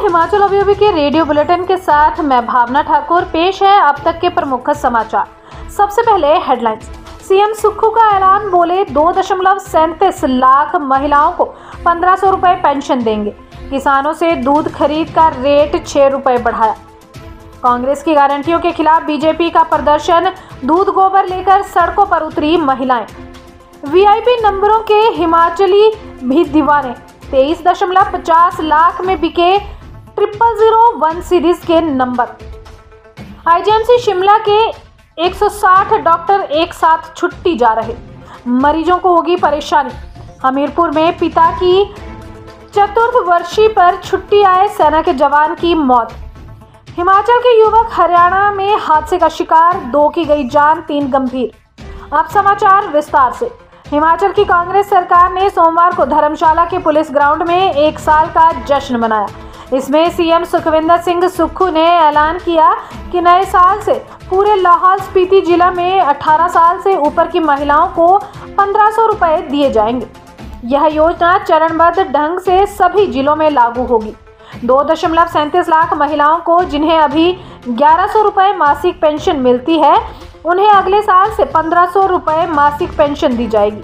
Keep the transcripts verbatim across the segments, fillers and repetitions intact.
हिमाचल अभी के radio bulletin के साथ मैं भावना ठाकुर। पेश है अब तक के प्रमुख समाचार। सबसे पहले हेडलाइंस। सीएम सुक्खू का ऐलान, बोले दो दशमलव सैंतीस लाख महिलाओं को पंद्रह सौ रुपए पेंशन देंगे। किसानों से दूध खरीद का रेट छह रुपए बढ़ाया। कांग्रेस की गारंटियों के खिलाफ बीजेपी का प्रदर्शन, दूध गोबर लेकर सड़कों पर उतरी महिलाएं। वीआईपी नंबरों के हिमाचली भी दीवाने, तेईस दशमलव पचास लाख में बिके ट्रिपल जीरो वन सीरीज के नंबर। आईजीएमसी शिमला के एक सौ साठ डॉक्टर एक साथ छुट्टी जा रहे, मरीजों को होगी परेशानी। हमीरपुर में पिता की चतुर्थवर्षीय पर छुट्टी आए सेना के जवान की मौत। हिमाचल के युवक हरियाणा में हादसे का शिकार, दो की गई जान, तीन गंभीर। अब समाचार विस्तार से। हिमाचल की कांग्रेस सरकार ने सोमवार को धर्मशाला के पुलिस ग्राउंड में एक साल का जश्न मनाया। इसमें सीएम सुखविंदर सिंह सुक्खू ने ऐलान किया कि नए साल से पूरे लाहौल स्पीति जिला में अठारह साल से ऊपर की महिलाओं को पंद्रह सौ रुपए दिए जाएंगे। यह योजना चरणबद्ध ढंग से सभी जिलों में लागू होगी। दो दशमलव सैंतीस लाख महिलाओं को, जिन्हें अभी ग्यारह सौ रुपए मासिक पेंशन मिलती है, उन्हें अगले साल से पंद्रह सौ रुपए मासिक पेंशन दी जाएगी।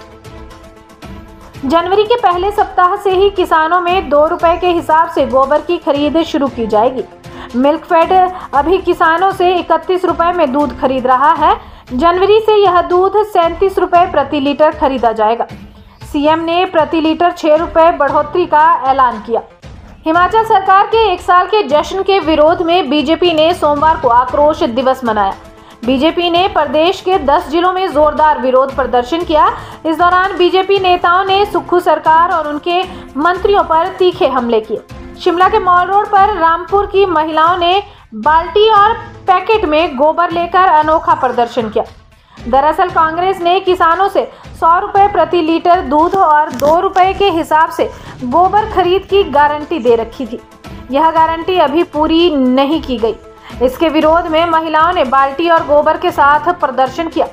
जनवरी के पहले सप्ताह से ही किसानों में दो रुपए के हिसाब से गोबर की खरीद शुरू की जाएगी। मिल्कफेड अभी किसानों से इकतीस रुपए में दूध खरीद रहा है। जनवरी से यह दूध सैंतीस रुपए प्रति लीटर खरीदा जाएगा। सीएम ने प्रति लीटर छह रुपए बढ़ोतरी का ऐलान किया। हिमाचल सरकार के एक साल के जश्न के विरोध में बीजेपी ने सोमवार को आक्रोश दिवस मनाया। बीजेपी ने प्रदेश के दस जिलों में जोरदार विरोध प्रदर्शन किया। इस दौरान बीजेपी नेताओं ने सुक्खू सरकार और उनके मंत्रियों पर तीखे हमले किए। शिमला के मॉल रोड पर रामपुर की महिलाओं ने बाल्टी और पैकेट में गोबर लेकर अनोखा प्रदर्शन किया। दरअसल कांग्रेस ने किसानों से सौ रुपए प्रति लीटर दूध और दो रुपए के हिसाब से गोबर खरीद की गारंटी दे रखी थी। यह गारंटी अभी पूरी नहीं की गई। इसके विरोध में महिलाओं ने बाल्टी और गोबर के साथ प्रदर्शन किया।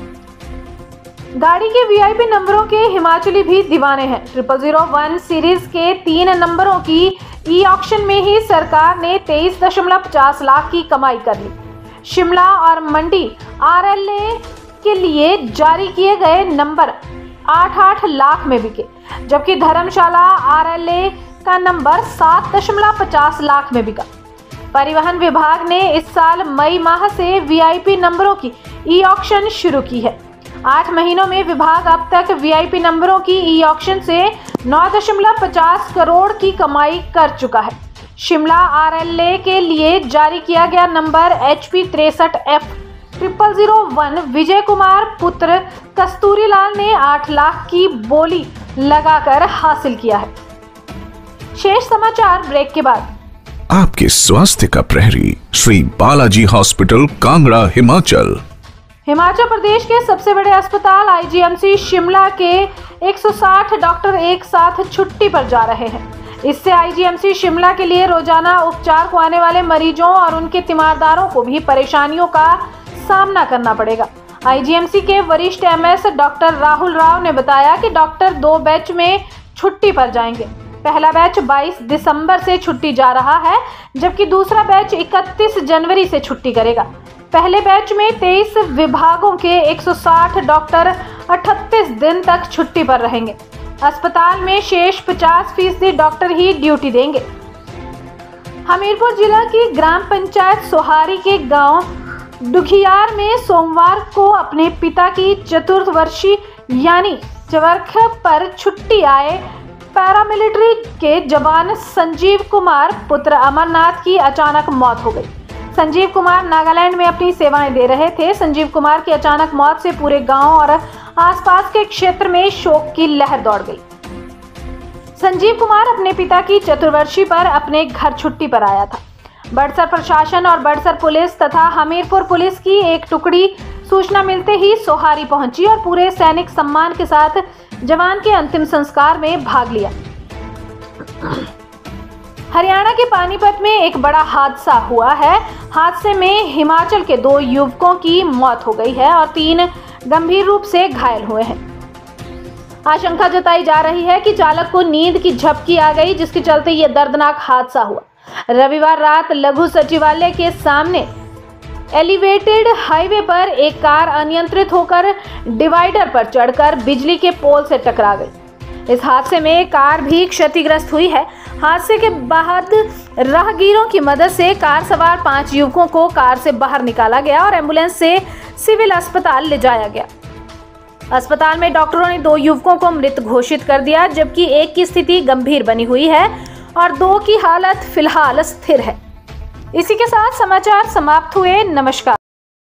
गाड़ी के वीआईपी नंबरों के हिमाचली भी दीवाने हैं। ट्रिपल जीरो वन सीरीज के तीन नंबरों की ई ऑक्शन में ही सरकार ने तेईस दशमलव पचास लाख की कमाई कर ली। शिमला और मंडी आरएलए के लिए जारी किए गए नंबर आठ आठ लाख में बिके, जबकि धर्मशाला आरएलए का नंबर सात दशमलव पचास लाख में बिका। परिवहन विभाग ने इस साल मई माह से वीआईपी नंबरों की ई ऑक्शन शुरू की है। आठ महीनों में विभाग अब तक वीआईपी नंबरों की ई ऑक्शन से नौ दशमलव पचास करोड़ की कमाई कर चुका है। शिमला आरएलए के लिए जारी किया गया नंबर एच पी तिरसठ F triple zero one Vijay Kumar पुत्र कस्तूरीलाल ने आठ लाख की बोली लगाकर हासिल किया है। शेष समाचार ब्रेक के बाद। आपके स्वास्थ्य का प्रहरी, श्री बालाजी हॉस्पिटल, कांगड़ा, हिमाचल। हिमाचल प्रदेश के सबसे बड़े अस्पताल आईजीएमसी शिमला के एक सौ साठ डॉक्टर एक साथ छुट्टी पर जा रहे हैं। इससे आईजीएमसी शिमला के लिए रोजाना उपचार को आने वाले मरीजों और उनके तीमारदारों को भी परेशानियों का सामना करना पड़ेगा। आईजीएमसी के वरिष्ठ एमएस डॉक्टर राहुल राव ने बताया कि डॉक्टर दो बैच में छुट्टी पर जाएंगे। पहला बैच बाईस दिसंबर से छुट्टी जा रहा है, जबकि दूसरा बैच इकतीस जनवरी से छुट्टी करेगा। पहले बैच में तेईस विभागों के एक सौ साठ डॉक्टर अड़तीस दिन तक छुट्टी पर रहेंगे। अस्पताल में शेष पचास फीसदी डॉक्टर ही ड्यूटी देंगे। हमीरपुर जिला की ग्राम पंचायत सोहारी के गांव दुखियार में सोमवार को अपने पिता की चतुर्थवर्षीय यानी चवर्ख पर छुट्टी आए पैरामिलिट्री के जवान संजीव कुमार पुत्र अमरनाथ की अचानक मौत हो गई। संजीव कुमार नागालैंड में अपनी सेवाएं दे रहे थे। संजीव कुमार की अचानक मौत से पूरे गांव और आसपास के क्षेत्र में शोक की लहर दौड़ गई। संजीव कुमार अपने पिता की चतुर्वर्षीय पर अपने घर छुट्टी पर आया था। बड़सर प्रशासन और बड़सर पुलिस तथा हमीरपुर पुलिस की एक टुकड़ी सूचना मिलते ही सोहारी पहुंची और पूरे सैनिक सम्मान के साथ जवान के अंतिम संस्कार में भाग लिया। हरियाणा के पानीपत में एक बड़ा हादसा हुआ है। हादसे में हिमाचल के दो युवकों की मौत हो गई है और तीन गंभीर रूप से घायल हुए हैं। आशंका जताई जा रही है कि चालक को नींद की झपकी आ गई, जिसके चलते यह दर्दनाक हादसा हुआ। रविवार रात लघु सचिवालय के सामने एलिवेटेड हाईवे पर एक कार अनियंत्रित होकर डिवाइडर पर चढ़कर बिजली के पोल से टकरा गई। इस हादसे में कार भी क्षतिग्रस्त हुई है। हादसे के बाद राहगीरों की मदद से कार सवार पांच युवकों को कार से बाहर निकाला गया और एम्बुलेंस से सिविल अस्पताल ले जाया गया। अस्पताल में डॉक्टरों ने दो युवकों को मृत घोषित कर दिया, जबकि एक की स्थिति गंभीर बनी हुई है और दो की हालत फिलहाल स्थिर है। इसी के साथ समाचार समाप्त हुए। नमस्कार।